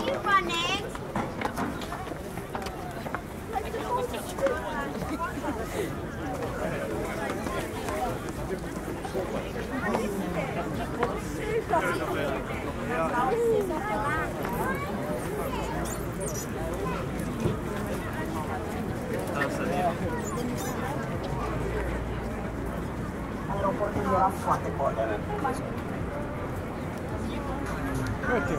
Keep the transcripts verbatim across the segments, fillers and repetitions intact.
you running? Aeroportul era foarte bun. Uite,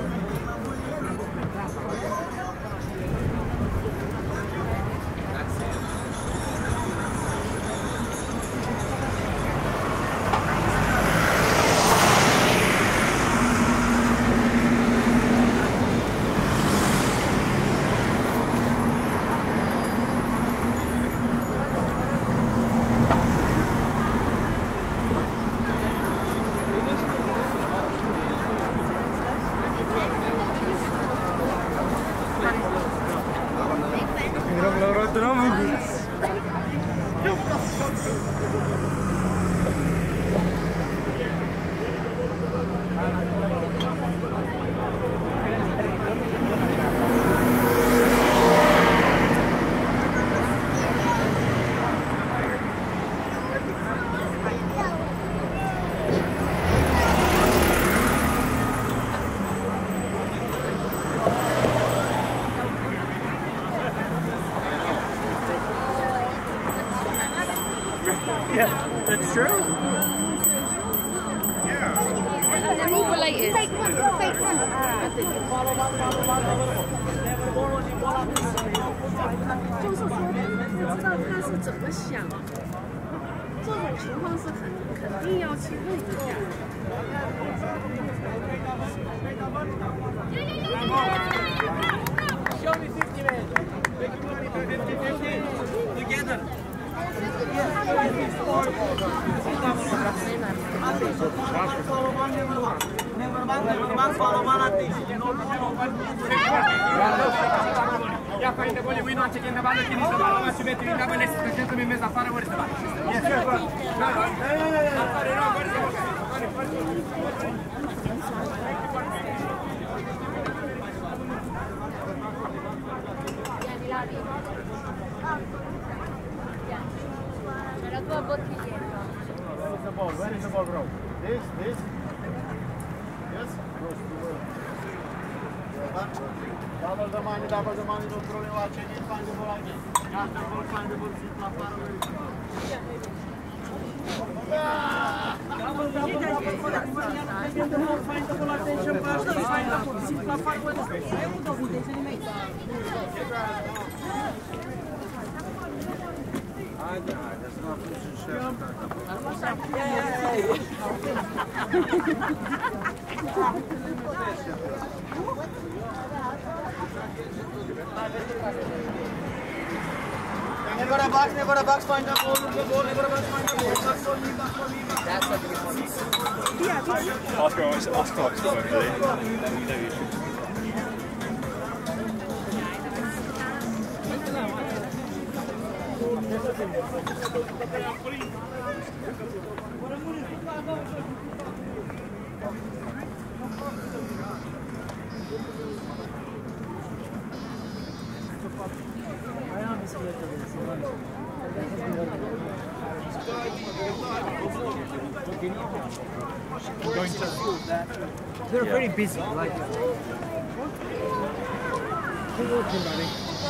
Yeah, that's true. yeah. They're all related. Fake one, fake one. 就是说，不知道他是怎么想的。这种情况是肯肯定要去问一下。 Show me fifty men. fifty fifty together. Ja fajne bolje u inače kada bada kini se bada vaši metri da bane se kada mi me zafara vrste bada. Yes, yes. La tua bottiglietta. Where is the ball? Where is the ball, bro? This, this. Yes. Double the money, double the money, don't throw it watch it, find the ball again. Got the ball, find the ball, sit la far away. Double, double, double, find the ball, find the ball, attention, pass, find the ball, sit la far away. Hai avuto o vitezza di mezzo? Ah, that's not pushing shit. Never a box, never a box, find the ball, the ball, never a box, find the ball. Box for me, box for me. That's what you want. Oscar always, Oscar likes to work with it. You know you should. Going to, they're yeah. very busy. Like, keep walking, buddy.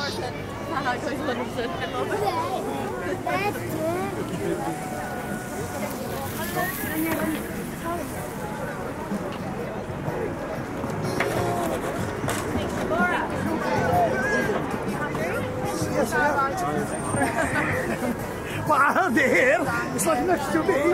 Wow, there! It's like next to me!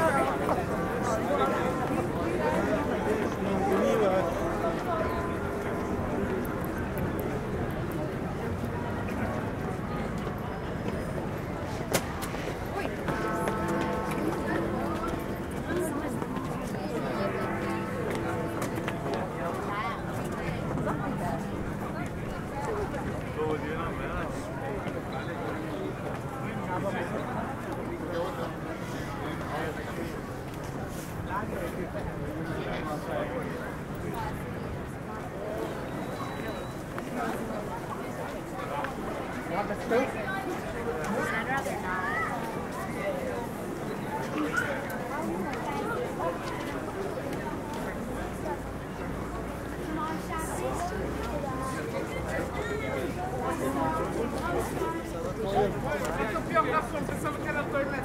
I'd rather not. Pensava que era o torneio.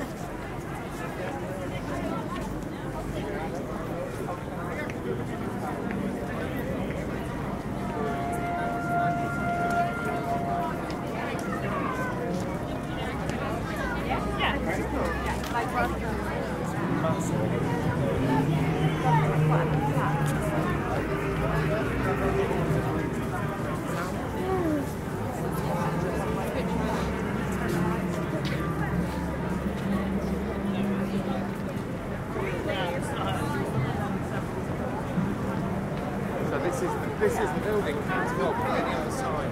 This is the building, can't help on the other side.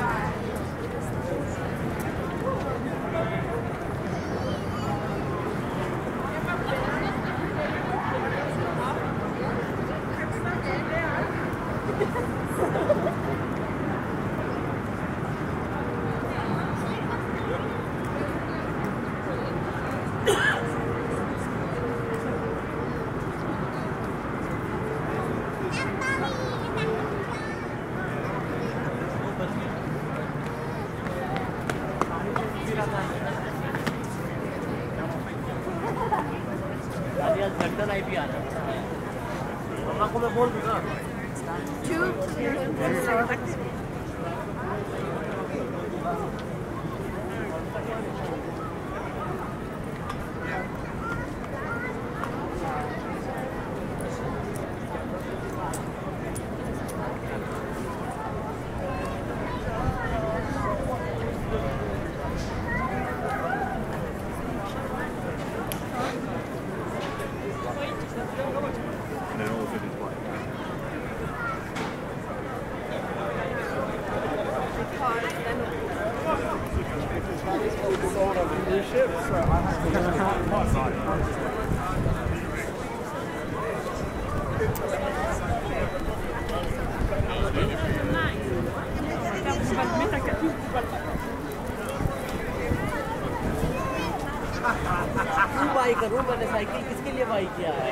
बाई करूं मैंने cycle किसके लिए by किया है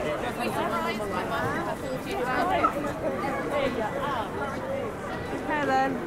Okay then.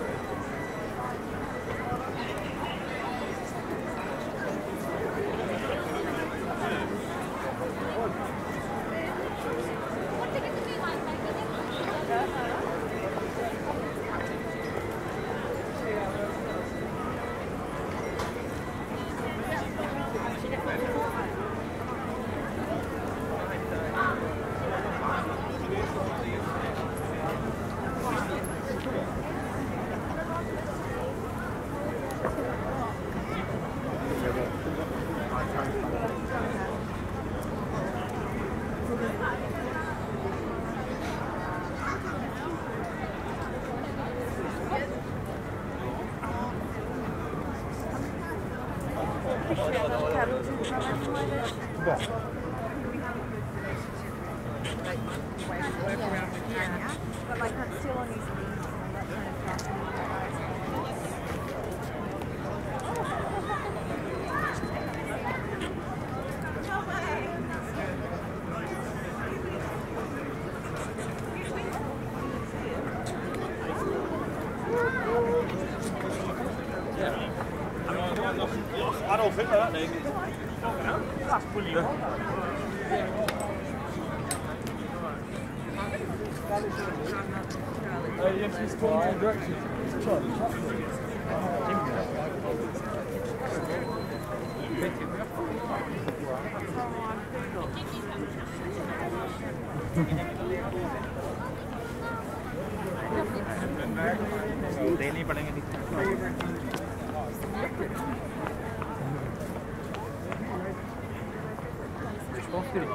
But like that's still on his knees and that kind of stuff. I don't think that thing. That's brilliant. Uh, yes, he's going in direction. It's Charlie. देनी पड़ेंगे Je pense que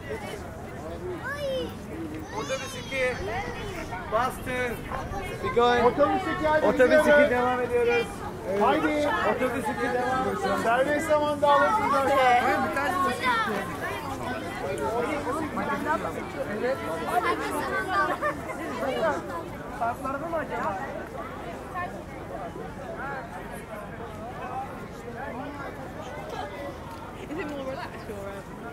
Otobüs iki. Bastın. Otobüs iki hadi Otobüs gidiyoruz. iki devam ediyoruz. Haydi. Otobüs iki devam. Serbest zamanda alırsınız arkadaşlar. Saatlarda mı acaba? Is it more relaxed or?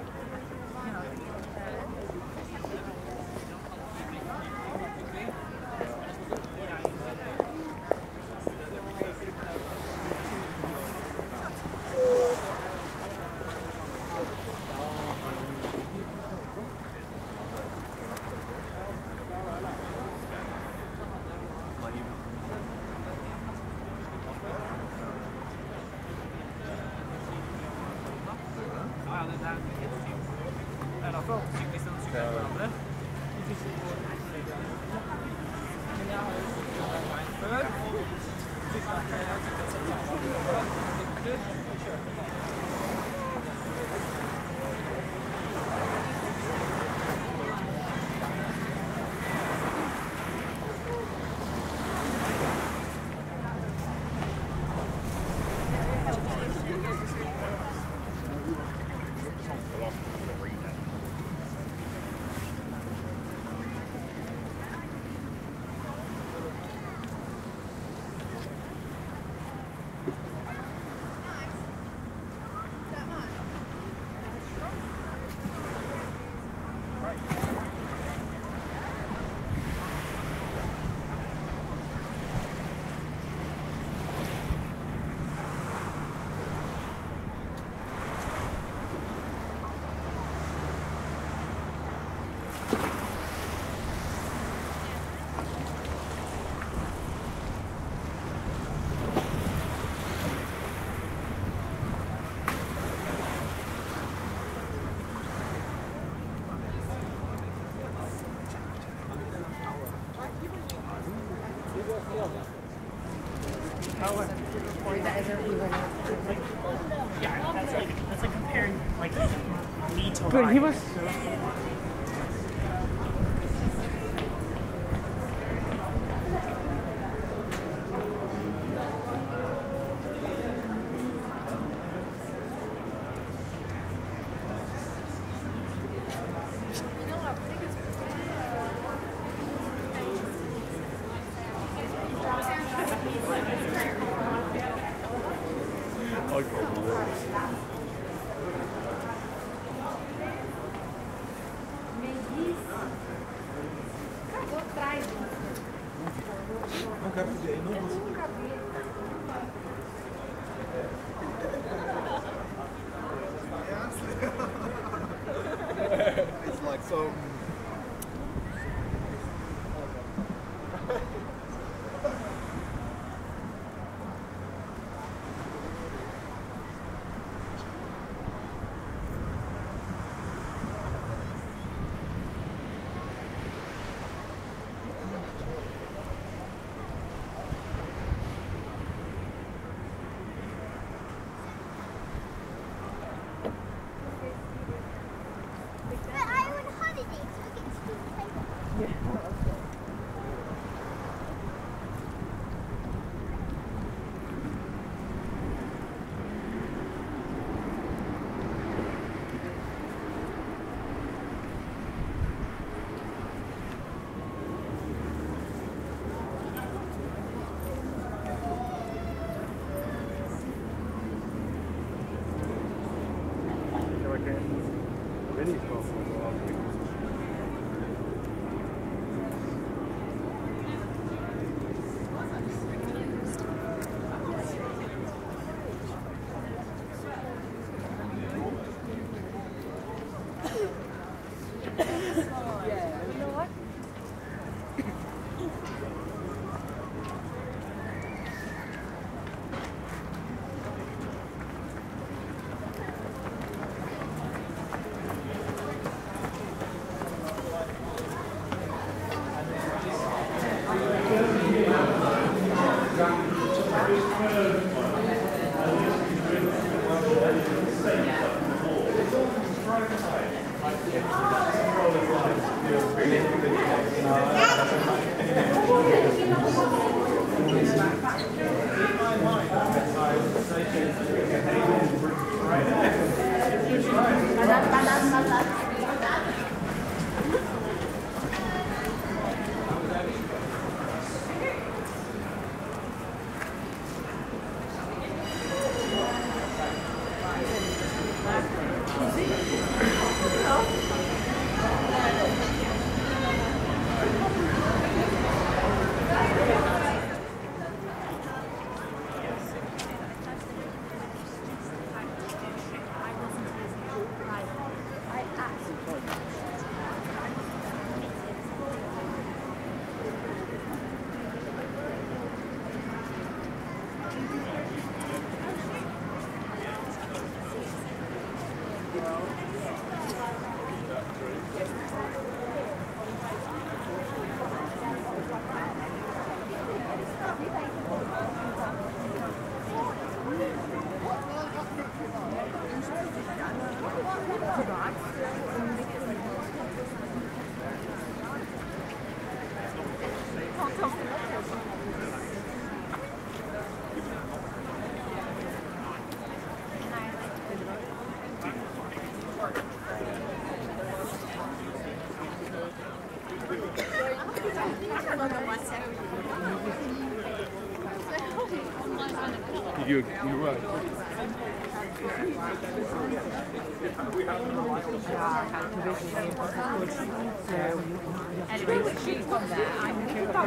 Yeah, that's like that's like comparing like me to. But he was. It's like so. But I'm on holiday, so we can still play. You, you're right. Anyway, she's from there. I'm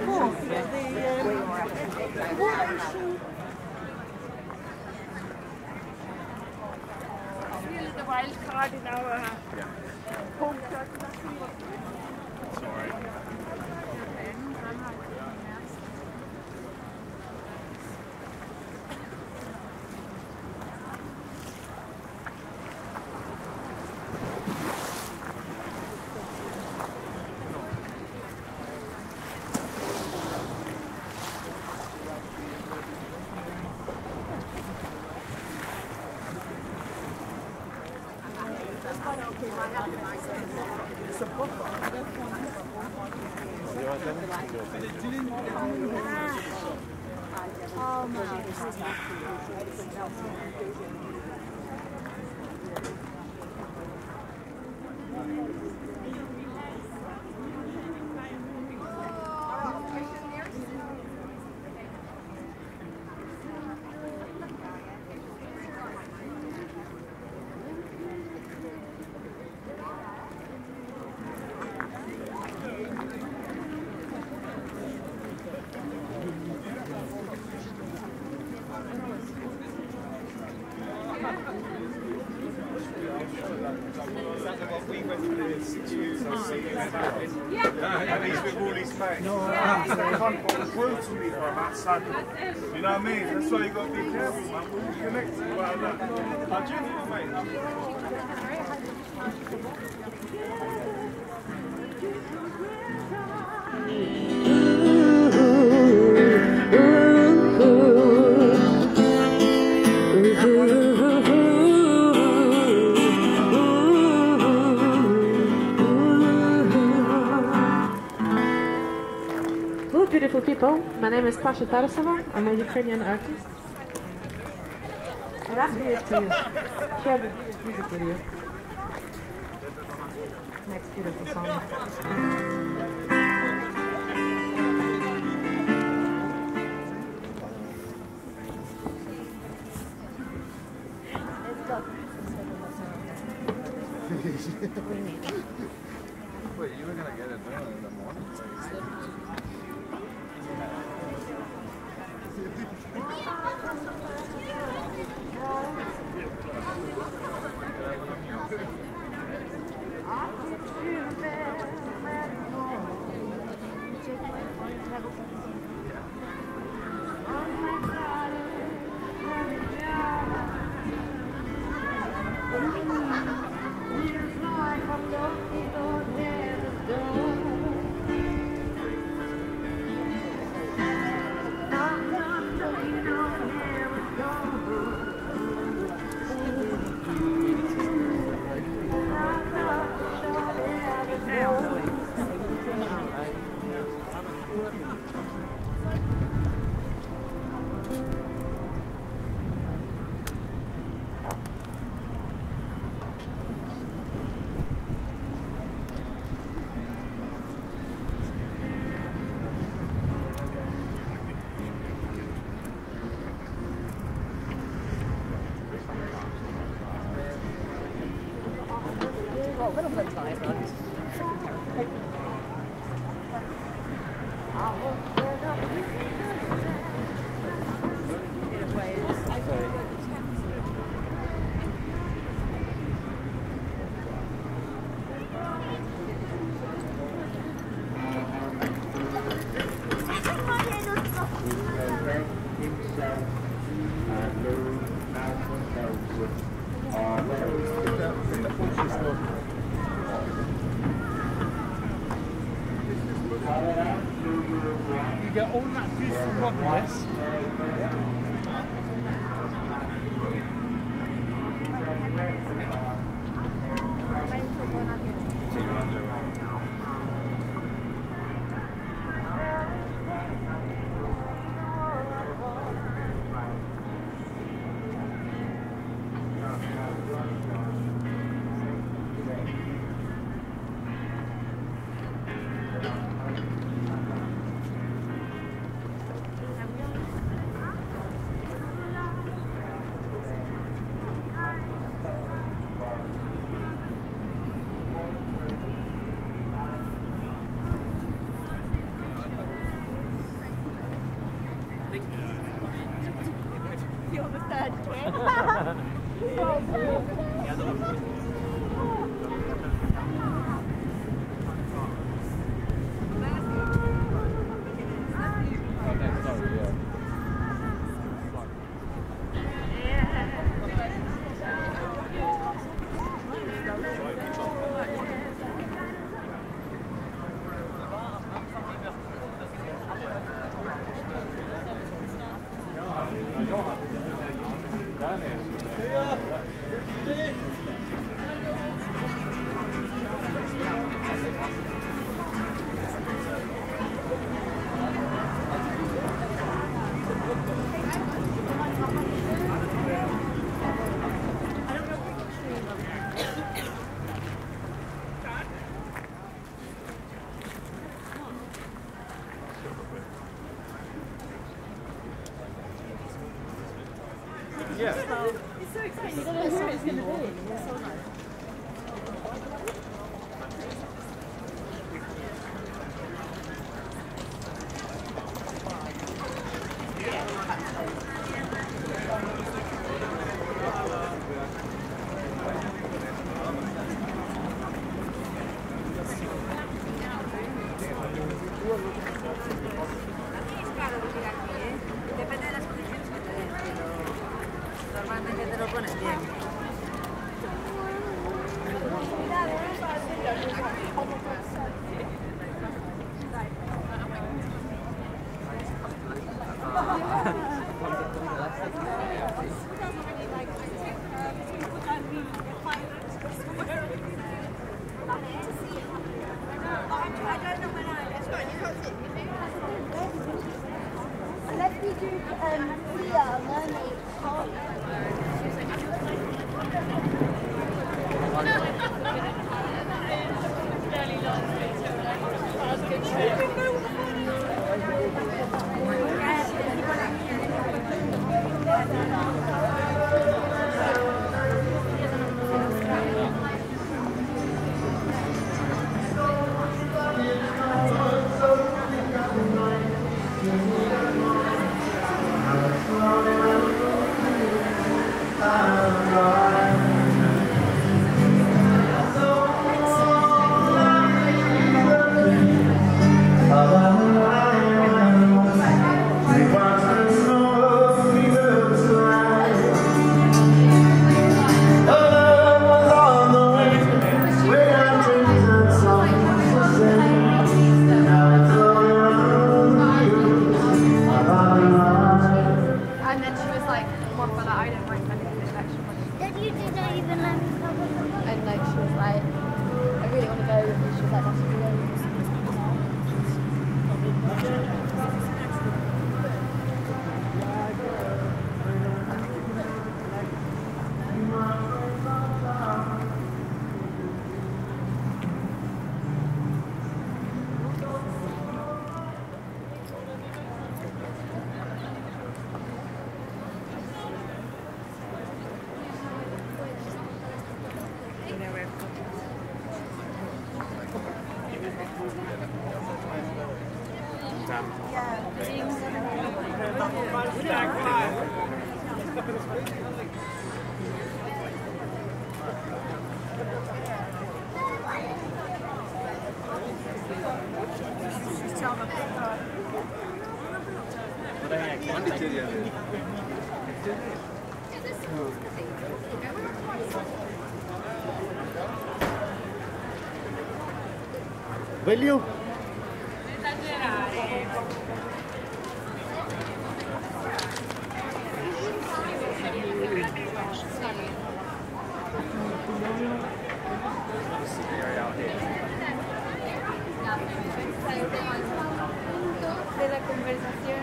really the wild card in our home turf. Sorry. You know what I mean? That's why you got to be careful, man. When you connect to well, that, I genuinely, Hello beautiful people, my name is Pasha Tarasova, I'm a Ukrainian artist. And I'm here to share the music with you. Next beautiful song. Wait, you were going to get it done in the morning? You know flood tide runs. In a way, it's You get all that juice from Rottenness. Yeah. It's so exciting. You don't know who it's going to be. It's so nice. Depende de las condiciones que te den, pero normalmente te lo pones bien. Let's do um, Leah, mermaid. We watch the snow, we will fly. Sveglio? De la conversación.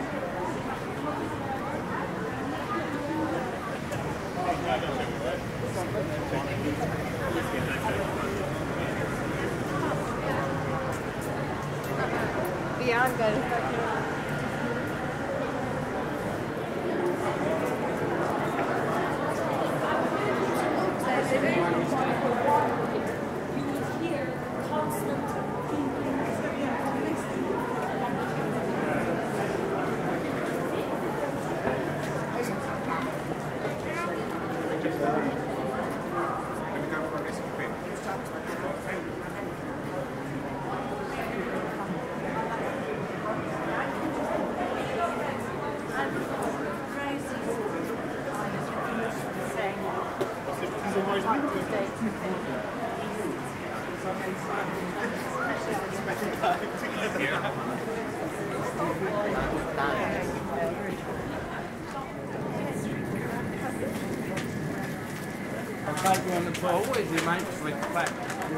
Bianca está aquí. I'll take you on the tour with you, mate, with the back.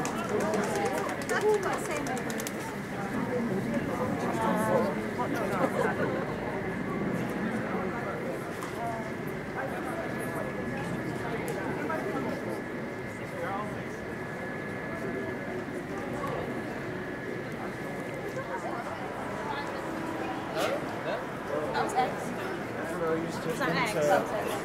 That was X. Was that X? That was X.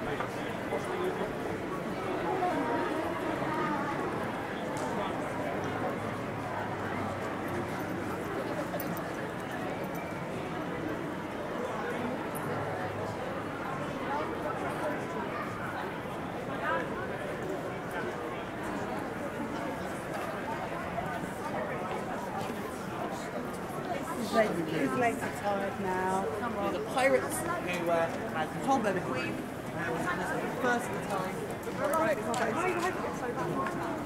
His legs are tired now. Come on. The pirates who uh, had told by the Queen. Uh, was the first of the time. Right. Why you hope it's so bad?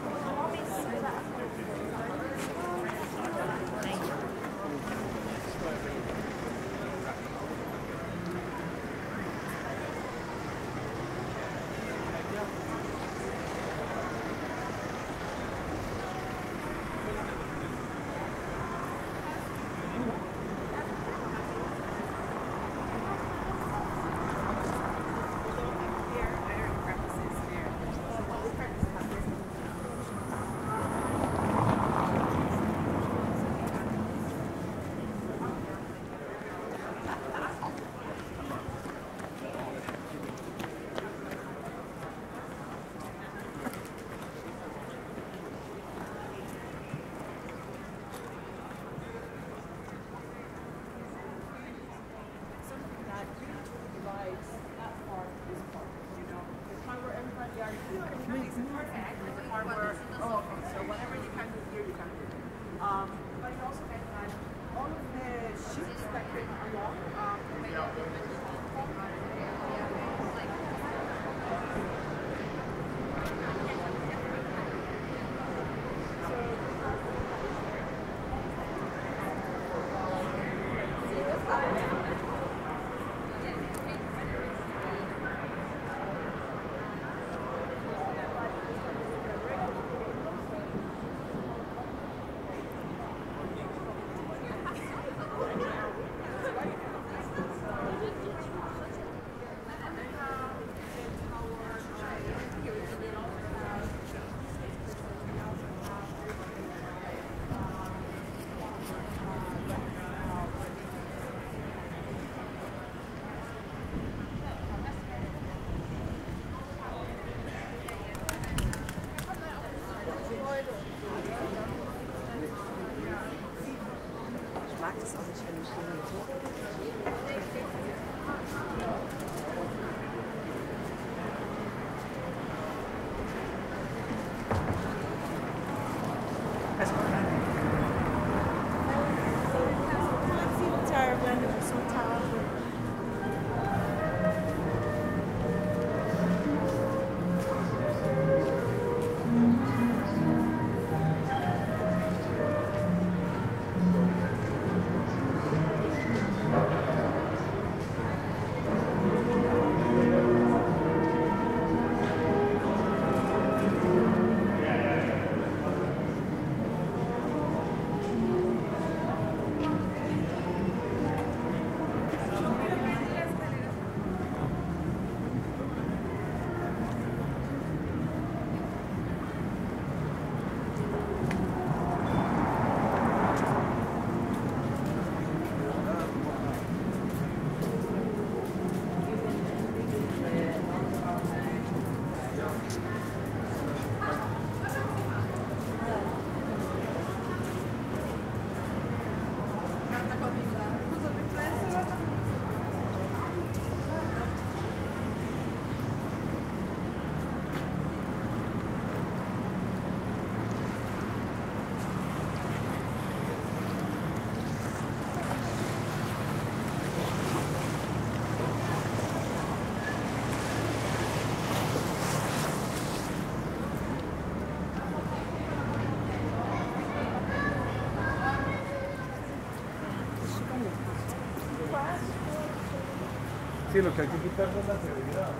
Okay, look, I can get that one. That's it. Yeah.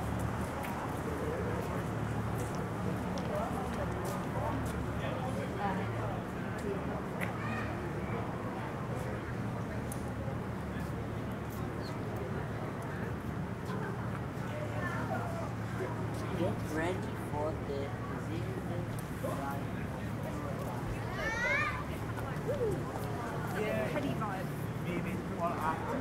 Get ready for the Yeah, heady vibe. Maybe. Well, after.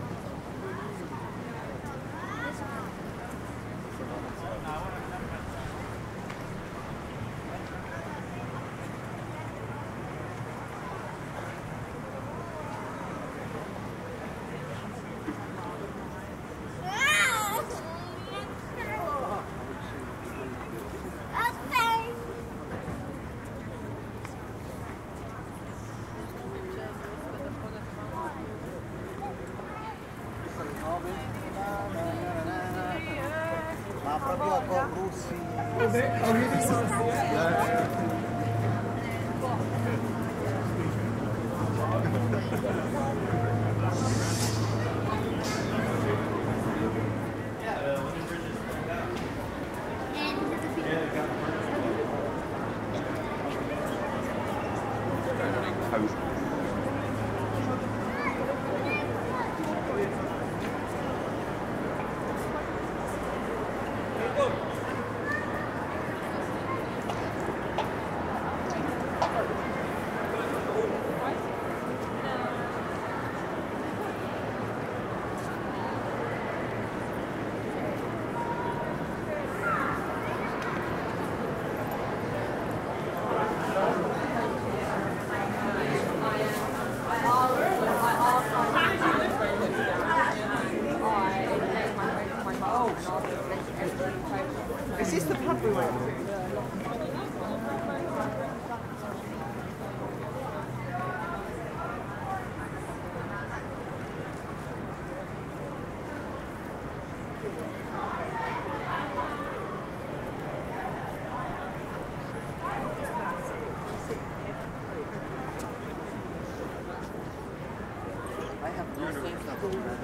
Ma proprio con russi. Is this the pub we went to? I have blue things now.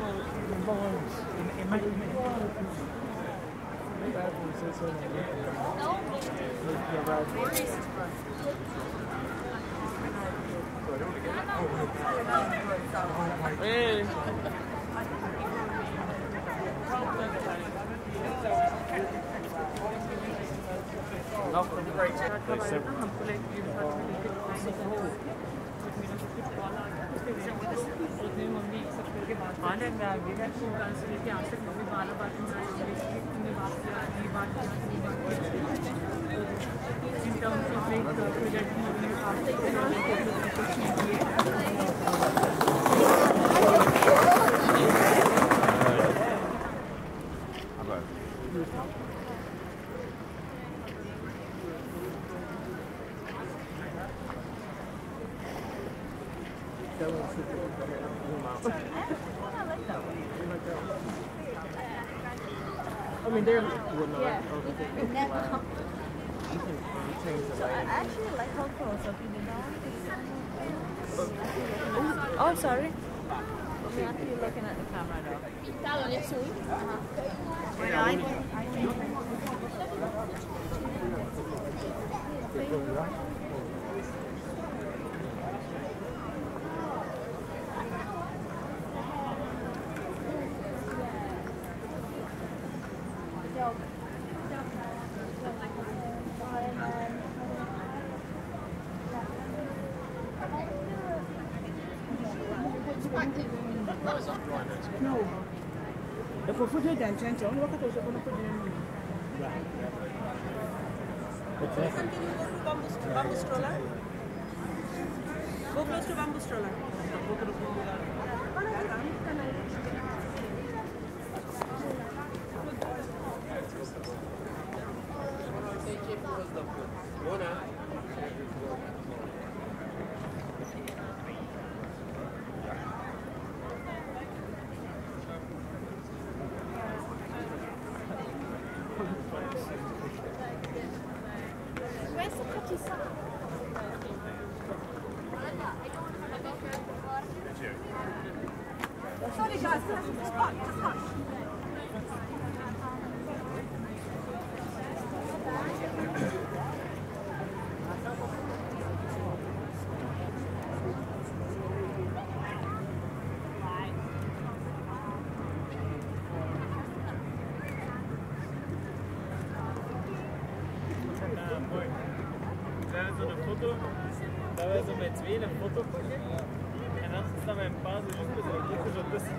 Really? In terms of like uh, project I mean, they're. Yeah. So I actually like how close up you know. Oh, sorry. I mean, after you're looking at the camera though. Uh-huh. Yeah, I No. If we put it in center, only look at those going to put it in. Can you go to bamboo, bamboo stroller? Go close to bamboo stroller. Where's the cookie shop? Sorry guys, can I have this spot? Just hush. hebben we zo'n foto, dat wij zo met tweeën een foto pakken. En dan staan mijn pa zo lopen, zo lopen zo tussen.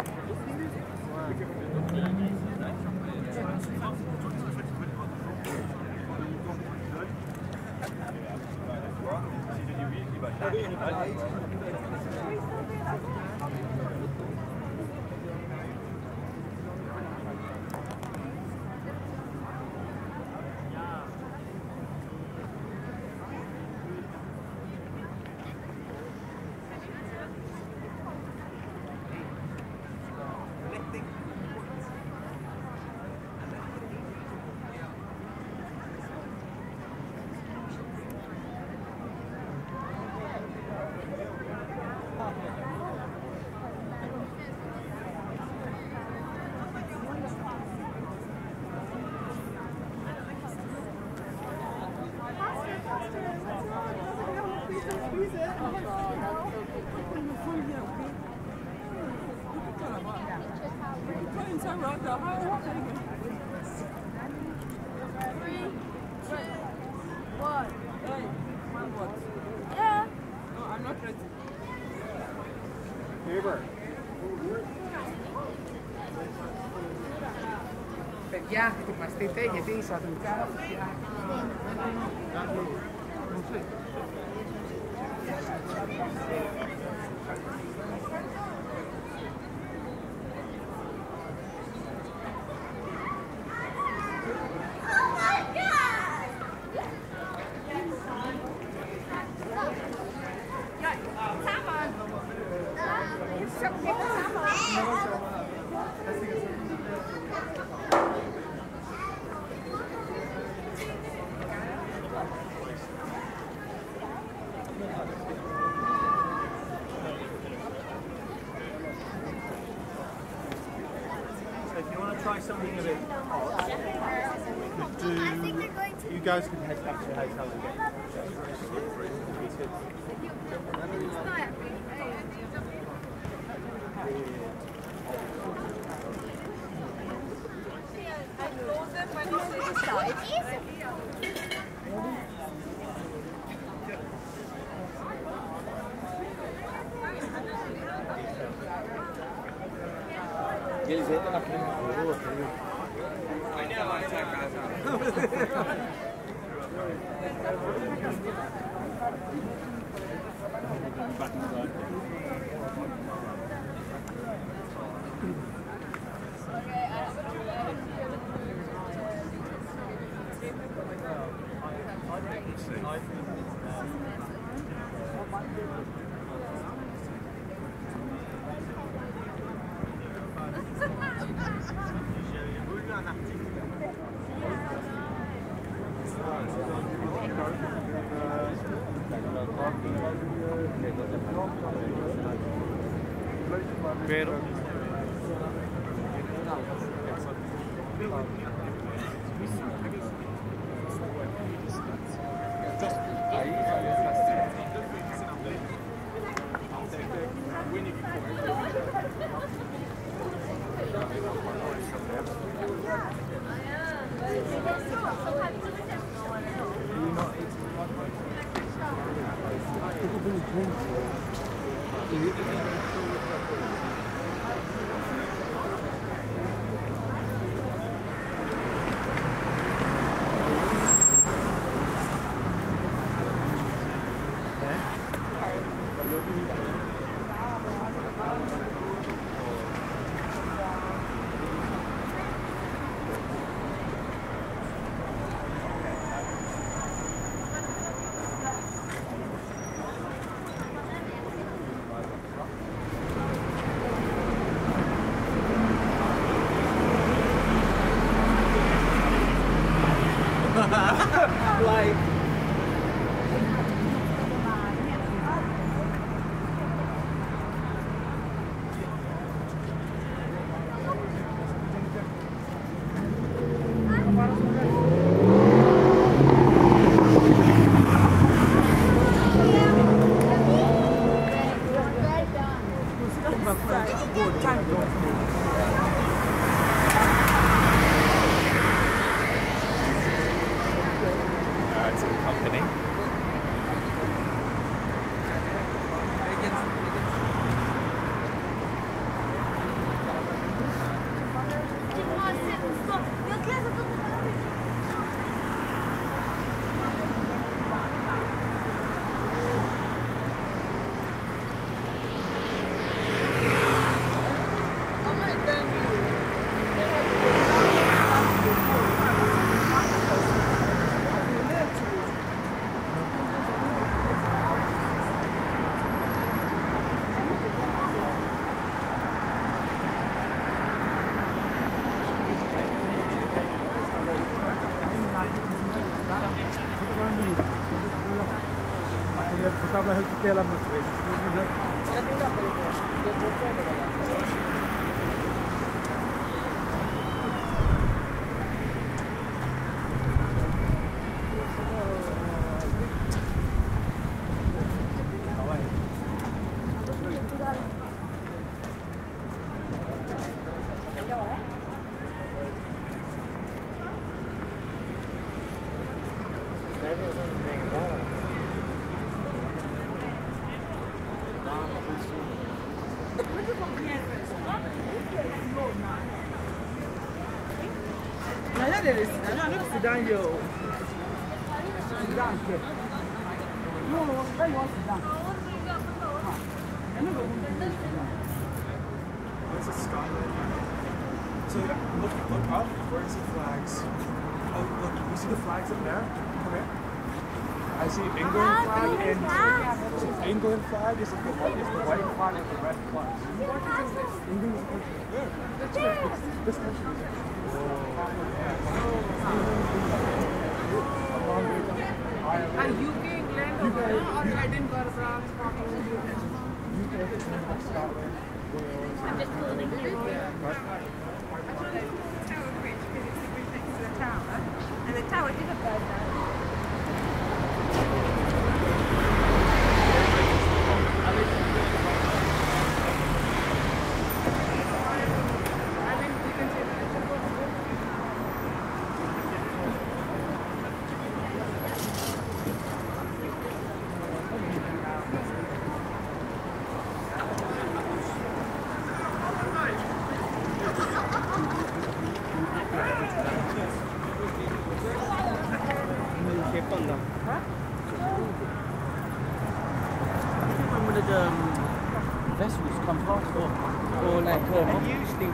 Παιδιά, ετοιμαστείτε γιατί σας δουλειά. Try something a bit hot. Do, you guys can head back to your hotel again. Jullie zitten nog in de buurt. Pero estava a recuperar muito bem. Down yo. Sit down here. No, no, I want to sit down. This is Scotland. So look, look up. Where is the flags? Oh, look, you see the flags up there? Come here. I see England flag and so England flag is the white, is the white flag with the red flags. England is the country. This, this country is. Are U K, England, or Edinburgh, France, Scotland? U K, Scotland, Wales. I'm just pulling the group. Tower Bridge because it's the bridge next to the tower, and the tower didn't burn down. Vessels come past or, or like um, and usually you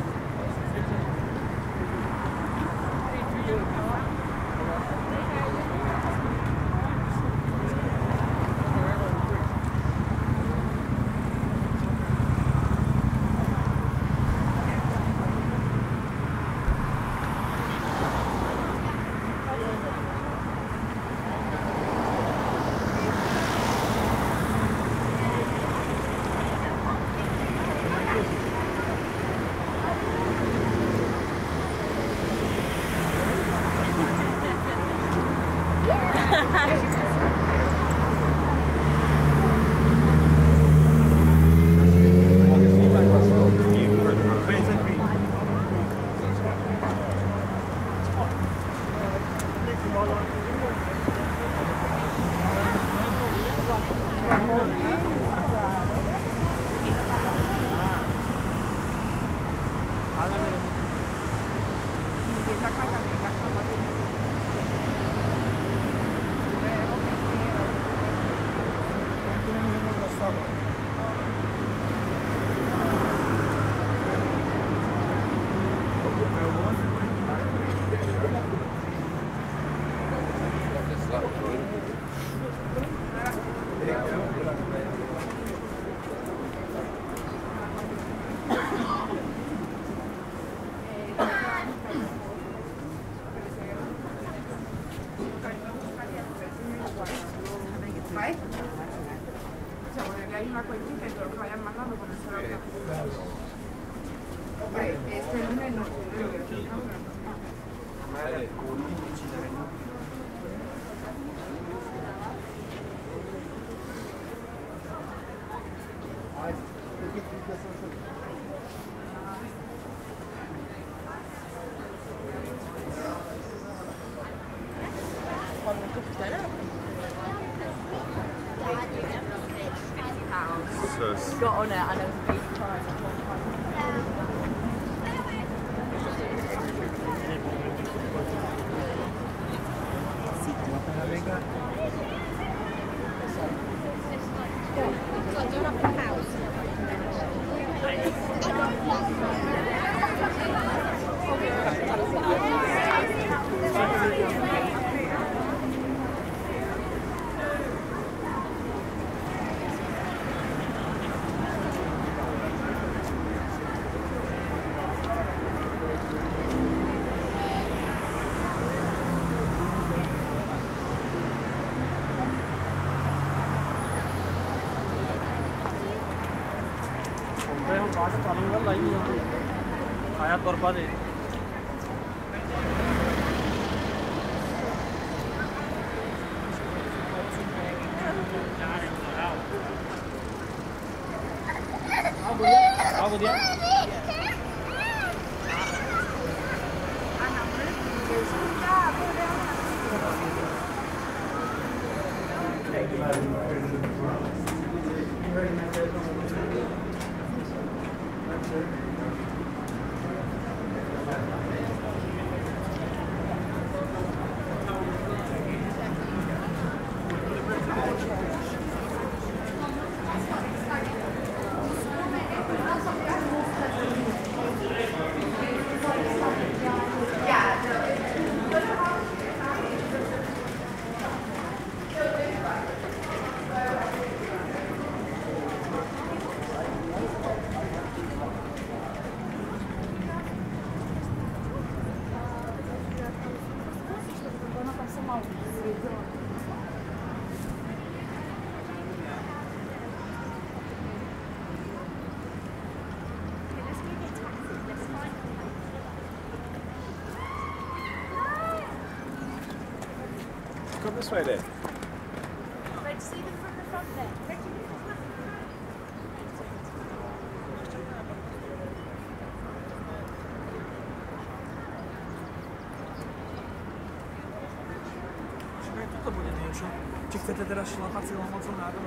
Got on it and it was a big prize. हम बाहर चलूंगा live आया तौर पर आओ बढ़िया Come this way then. Right, see them from the front there. To bude niečo. Či chcete teraz šlapať silou mocou nádor?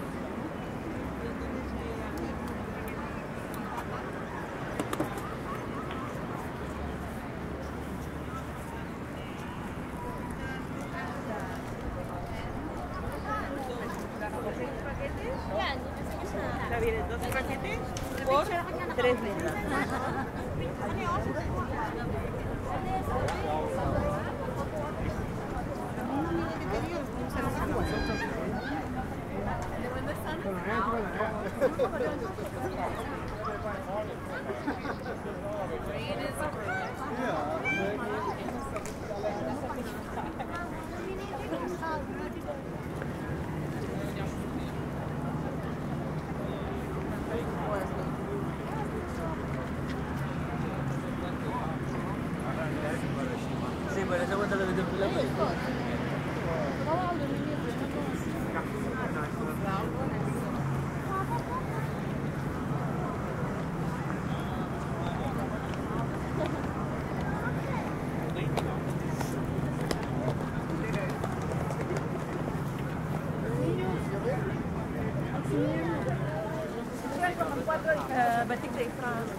Batik dari France.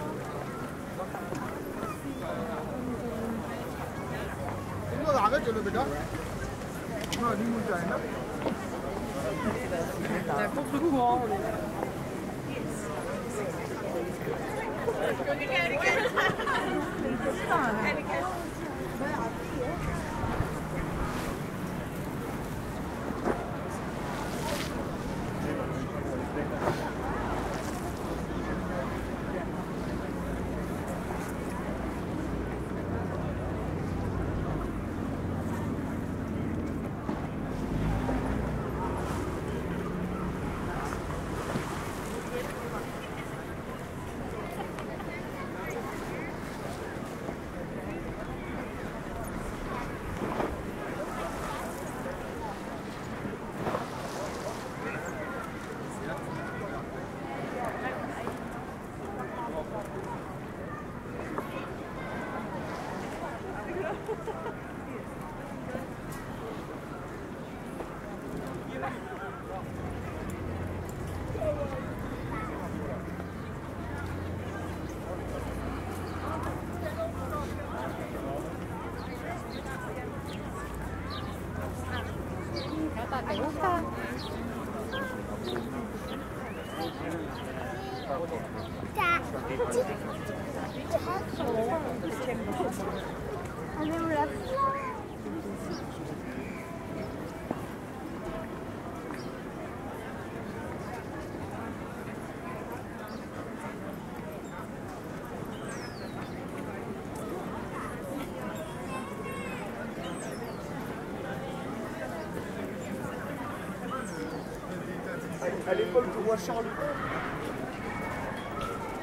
तुम आगे चलो बेटा हाँ नहीं मुझे है ना ¿Te gusta? À l'école, tu vois Charles.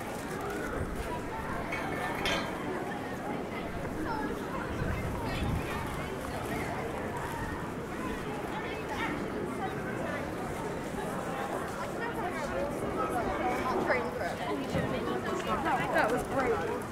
Right.